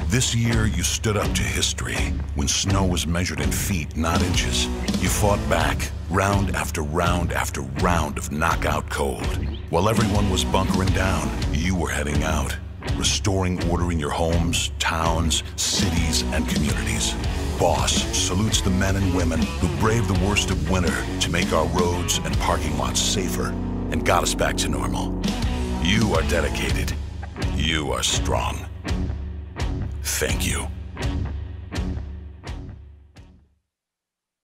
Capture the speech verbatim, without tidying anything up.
This year, you stood up to history when snow was measured in feet, not inches. You fought back, round after round after round of knockout cold. While everyone was bunkering down, you were heading out, restoring order in your homes, towns, cities, and communities. Boss salutes the men and women who braved the worst of winter to make our roads and parking lots safer and got us back to normal. You are dedicated. You are strong. Thank you.